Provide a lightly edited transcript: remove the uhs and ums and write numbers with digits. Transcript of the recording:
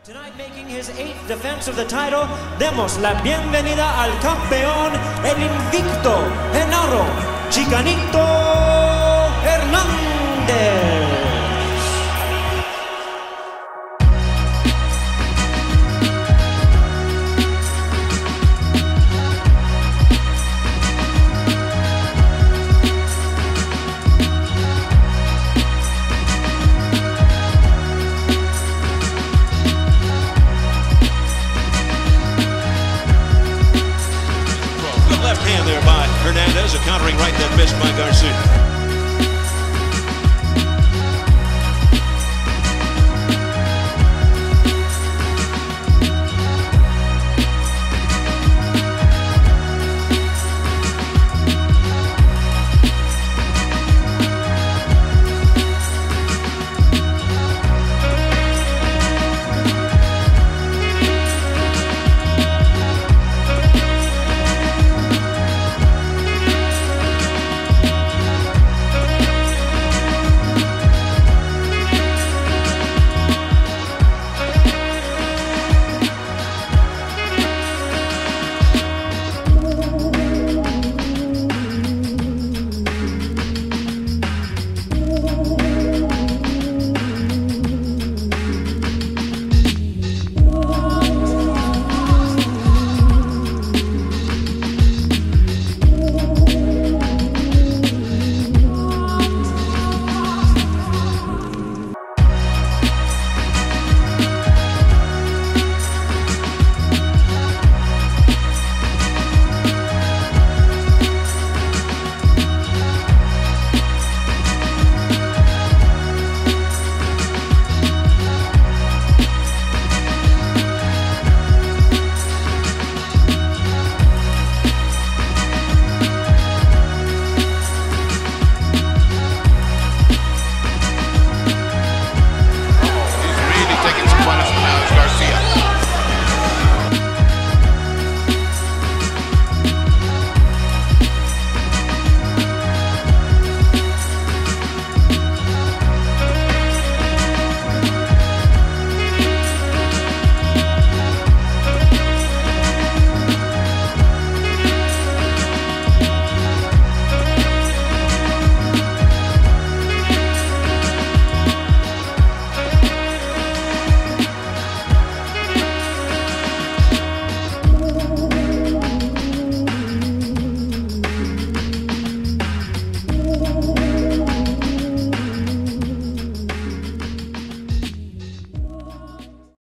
Tonight, making his 8th defense of the title, demos la bienvenida al campeón, el invicto, Genaro Chicanito Hernández. Left hand there by Hernandez, a countering right that missed by Garcia.